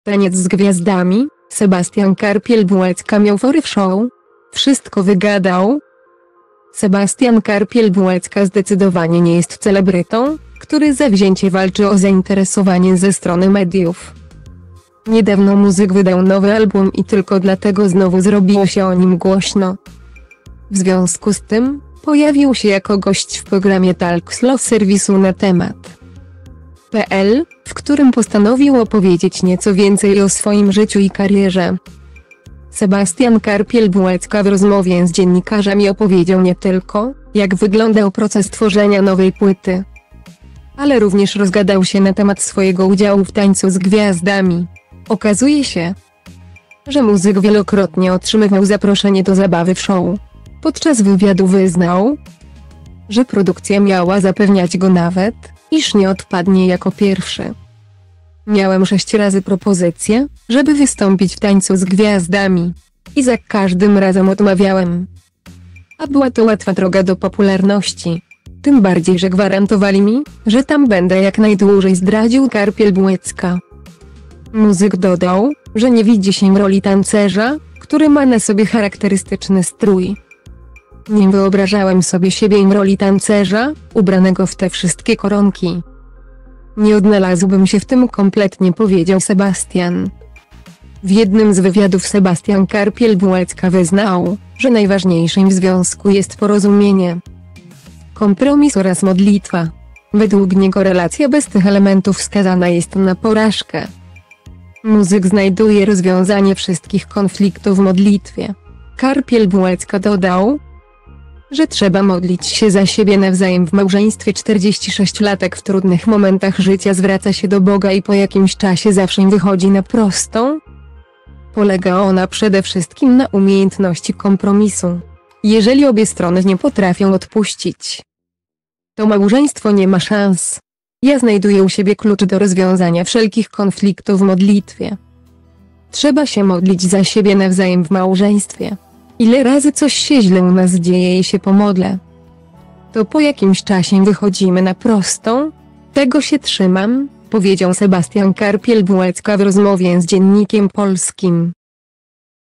Taniec z gwiazdami, Sebastian Karpiel-Bułecka miał fory w show. Wszystko wygadał. Sebastian Karpiel-Bułecka zdecydowanie nie jest celebrytą, który zawzięcie walczy o zainteresowanie ze strony mediów. Niedawno muzyk wydał nowy album i tylko dlatego znowu zrobiło się o nim głośno. W związku z tym, pojawił się jako gość w programie Talk Show serwisu na temat.pl, w którym postanowił opowiedzieć nieco więcej o swoim życiu i karierze. Sebastian Karpiel-Bułecka w rozmowie z dziennikarzami opowiedział nie tylko, jak wyglądał proces tworzenia nowej płyty, ale również rozgadał się na temat swojego udziału w Tańcu z Gwiazdami. Okazuje się, że muzyk wielokrotnie otrzymywał zaproszenie do zabawy w show. Podczas wywiadu wyznał, że produkcja miała zapewniać go nawet, iż nie odpadnie jako pierwszy. Miałem 6 razy propozycję, żeby wystąpić w Tańcu z Gwiazdami. I za każdym razem odmawiałem. A była to łatwa droga do popularności. Tym bardziej, że gwarantowali mi, że tam będę jak najdłużej, zdradził Karpiel-Bułecka. Muzyk dodał, że nie widzi się w roli tancerza, który ma na sobie charakterystyczny strój. Nie wyobrażałem sobie siebie w roli tancerza, ubranego w te wszystkie koronki. Nie odnalazłbym się w tym kompletnie, powiedział Sebastian. W jednym z wywiadów Sebastian Karpiel-Bułecka wyznał, że najważniejszym w związku jest porozumienie, kompromis oraz modlitwa. Według niego relacja bez tych elementów skazana jest na porażkę. Muzyk znajduje rozwiązanie wszystkich konfliktów w modlitwie. Karpiel-Bułecka dodał, że trzeba modlić się za siebie nawzajem w małżeństwie. 46-latek w trudnych momentach życia zwraca się do Boga i po jakimś czasie zawsze wychodzi na prostą. Polega ona przede wszystkim na umiejętności kompromisu. Jeżeli obie strony nie potrafią odpuścić, to małżeństwo nie ma szans. Ja znajduję u siebie klucz do rozwiązania wszelkich konfliktów w modlitwie. Trzeba się modlić za siebie nawzajem w małżeństwie. Ile razy coś się źle u nas dzieje i się pomodlę, to po jakimś czasie wychodzimy na prostą. Tego się trzymam, powiedział Sebastian Karpiel-Bułecka w rozmowie z Dziennikiem Polskim.